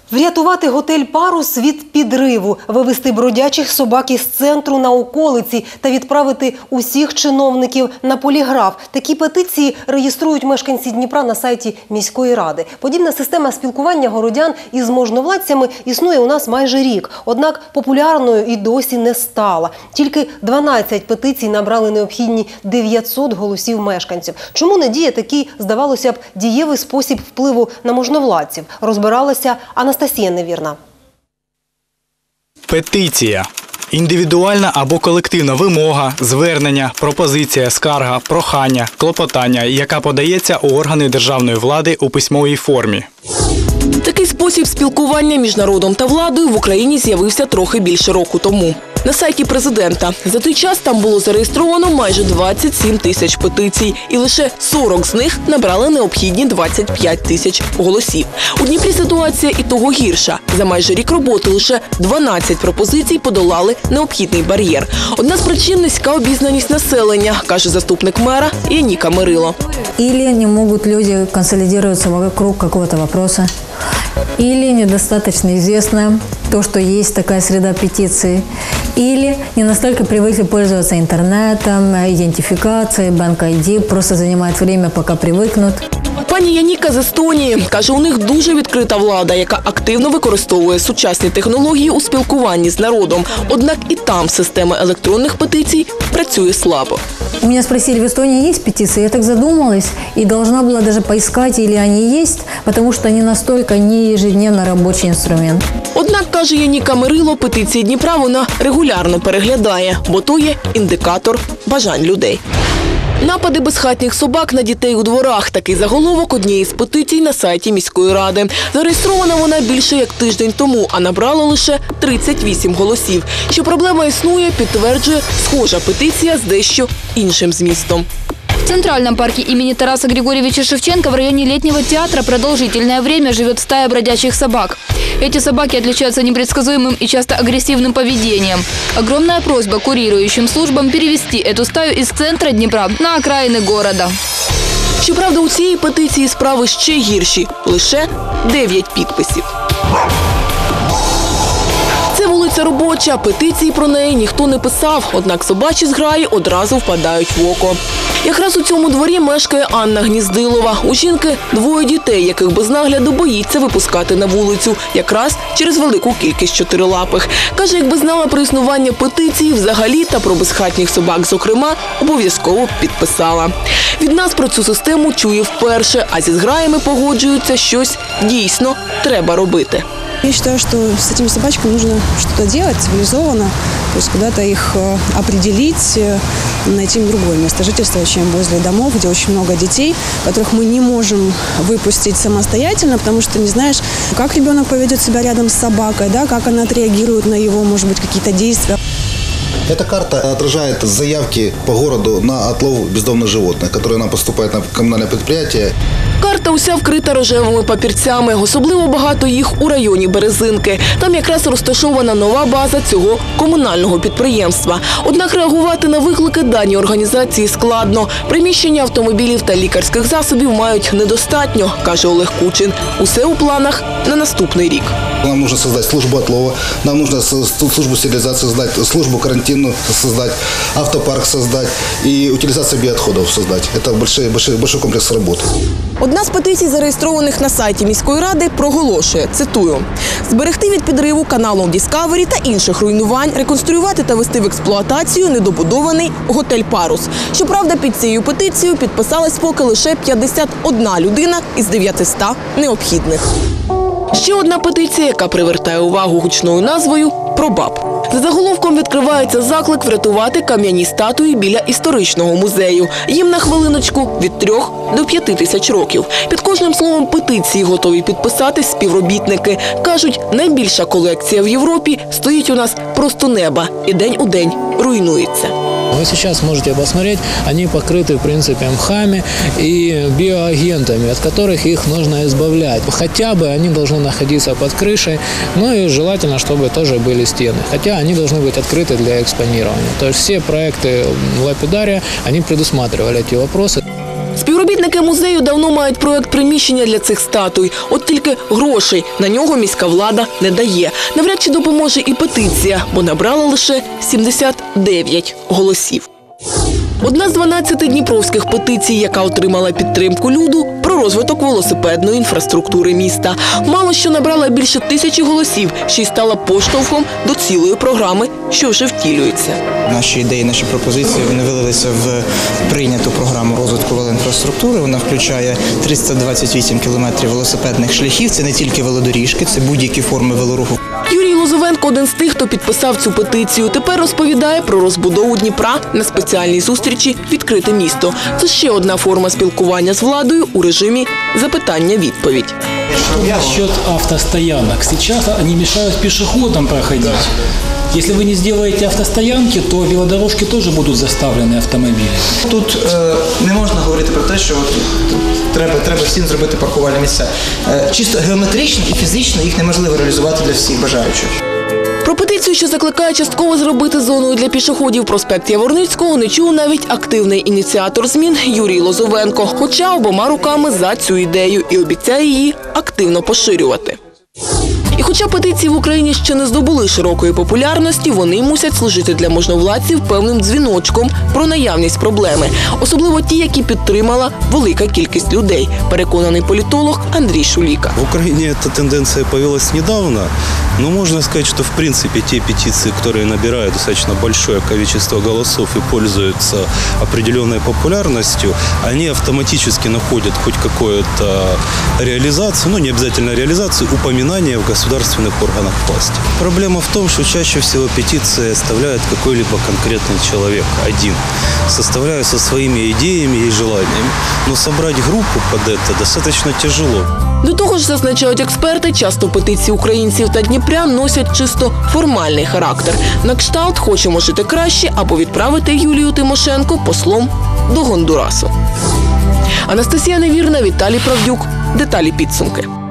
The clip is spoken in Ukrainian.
Врятувати готель «Парус» від підриву, вивезти бродячих собак із центру на околиці та відправити усіх чиновників на поліграф. Такі петиції реєструють мешканці Дніпра на сайті міської ради. Подібна система спілкування городян із можновладцями існує у нас майже рік. Однак популярною і досі не стала. Тільки 12 петицій набрали необхідні 900 голосів мешканців. Чому не діє такий, здавалося б, дієвий спосіб впливу на можновладців? Розбиралася Анастасія Невірна. Петиція. Індивідуальна або колективна вимога, звернення, пропозиція, скарга, прохання, клопотання, яка подається у органи державної влади у письмовій формі. Такий спосіб спілкування між народом та владою в Україні з'явився трохи більше року тому. На сайті президента. За той час там було зареєстровано майже 27 тисяч петицій. І лише 40 з них набрали необхідні 25 тисяч голосів. У Дніпрі ситуація і того гірша. За майже рік роботи лише 12 пропозицій подолали необхідний бар'єр. Одна з причин – низька обізнаність населення, каже заступник мера Яніка Мирило. Или не могут люди консолидироваться вокруг какого-то вопроса, или недостаточно известно то, что есть такая среда петиций, или не настолько привыкли пользоваться интернетом, идентификацией, банк-ID, просто занимает время, пока привыкнут. Пані Яніка з Естонії каже, у них дуже відкрита влада, яка активно використовує сучасні технології у спілкуванні з народом. Однак і там система електронних петицій працює слабо. У меня спросили, в Эстонии есть петиции? Я так задумалась и должна была даже поискать, или они есть, потому что они настолько не ежедневно рабочий инструмент. Однак, каже Яніка Мирило, петиції Дніпра вона регулярно переглядає, бо то є індикатор бажань людей. Напади безхатніх собак на дітей у дворах – такий заголовок однієї з петицій на сайті міської ради. Зареєстрована вона більше як тиждень тому, а набрала лише 38 голосів. Що проблема існує, підтверджує схожа петиція з дещо іншим змістом. В Центральном парке имени Тараса Григорьевича Шевченко в районе Летнего театра продолжительное время живет стая бродячих собак. Эти собаки отличаются непредсказуемым и часто агрессивным поведением. Огромная просьба курирующим службам перевести эту стаю из центра Днепра на окраины города. Щоправда, у цієї петиції справи ще гірші – лише 9 підписів. Це вулиця Робоча, петиції про неї ніхто не писав, однак собачі зграї одразу впадають в око. Якраз у цьому дворі мешкає Анна Гніздилова. У жінки 2 дітей, яких без нагляду боїться випускати на вулицю, якраз через велику кількість чотирилапих. Каже, якби знала про існування петиції взагалі та про безхатніх собак зокрема, обов'язково підписала. Від нас про цю систему чує вперше, а зі зграями погоджуються, щось дійсно треба робити. Я считаю, что с этими собачками нужно что-то делать цивилизованно, то есть куда-то их определить, найти им другое место жительства, чем возле домов, где очень много детей, которых мы не можем выпустить самостоятельно, потому что не знаешь, как ребенок поведет себя рядом с собакой, да, как она отреагирует на его, может быть, какие-то действия. Эта карта отражает заявки по городу на отлов бездомных животных, которые нам поступают на коммунальное предприятие. Карта уся вкрита рожевими папірцями, особливо багато їх у районі Березинки. Там якраз розташована нова база цього комунального підприємства. Однак реагувати на виклики даній організації складно. Приміщення автомобілів та лікарських засобів мають недостатньо, каже Олег Кучин. Усе у планах на наступний рік. Нам нужно создать службу отлова, нам нужно службу стерилизации создать, службу карантинную создать, автопарк создать и утилизацию биоотходов создать. Это большой комплекс работы. Одна з петицій, зареєстрованих на сайті міської ради, проголошує, цитую, «Зберегти від підриву каналу Discovery та інших руйнувань, реконструювати та вести в експлуатацію недобудований готель «Парус». Щоправда, під цією петицією підписалась поки лише 51 людина із 900 необхідних. Ще одна петиція, яка привертає увагу гучною назвою «Про баб». За заголовком відкривається заклик врятувати кам'яні статуї біля історичного музею. Їм на хвилиночку від 3 до 5 тисяч років. Під кожним словом петиції готові підписатись співробітники. Кажуть, найбільша колекція в Європі стоїть у нас просто неба і день у день руйнується. Вы сейчас можете посмотреть, они покрыты, в принципе, мхами и биоагентами, от которых их нужно избавлять. Хотя бы они должны находиться под крышей, ну и желательно, чтобы тоже были стены. Хотя они должны быть открыты для экспонирования. То есть все проекты Лапидария, они предусматривали эти вопросы. Співробітники музею давно мають проект приміщення для цих статуй. От тільки грошей на нього міська влада не дає. Навряд чи допоможе і петиція, бо набрала лише 79 голосів. Одна з 12 дніпровських петицій, яка отримала підтримку люду, про розвиток велосипедної інфраструктури міста. Мало що набрала більше 1000 голосів, ще й стала поштовхом до цілої програми, що вже втілюється. Наші ідеї, наші пропозиції, вони вилилися в прийняту програму розвитку велоінфраструктури. Вона включає 328 кілометрів велосипедних шляхів. Це не тільки велодоріжки, це будь-які форми велоруху. Юрій Лозовенко – один з тих, хто підписав цю петицію. Тепер розповідає про розбудову Дніпра на спеціальній зустрічі «Відкрите місто». Це ще одна форма спілкування з владою у режимі запитання-відповідь. Насчет автостоянок. Сейчас они мешают пешеходам проходить. Если вы не сделаете автостоянки, то велодорожки тоже будут заставлены автомобилями. Тут не можна говорити про те, що треба всім зробити паркувальні місця. Чисто геометрично і фізично їх неможливо реалізувати для всіх бажаючих. Про петицію, що закликає частково зробити зоною для пішоходів проспект Яворницького, не чув навіть активний ініціатор змін Юрій Лозовенко, хоча обома руками за цю ідею і обіцяє її активно поширювати. І хоча петиції в Україні ще не здобули широкої популярності, вони мусять служити для можновладців певним дзвіночком про наявність проблеми. Особливо ті, які підтримала велика кількість людей, переконаний політолог Андрій Шуліка. В Украине эта тенденция появилась недавно, но можно сказать, что в принципе те петиции, которые набирают достаточно большое количество голосов и пользуются определенной популярностью, они автоматически находят хоть какую-то реализацию, ну не обязательно реализацию, упоминание в государственных органах власти. Проблема в том, что чаще всего петиции составляет какой-либо конкретный человек, один, составляет со своими идеями и желаниями, но собрать группу под это достаточно тяжело. До того ж, зазначають експерти, часто петиції українців та дніпрян носять чисто формальний характер. На кшталт «Хочемо жити краще» або відправити Юлію Тимошенко послом до Гондурасу. Анастасія Невірна, Віталій Правдюк. Деталі підсумки.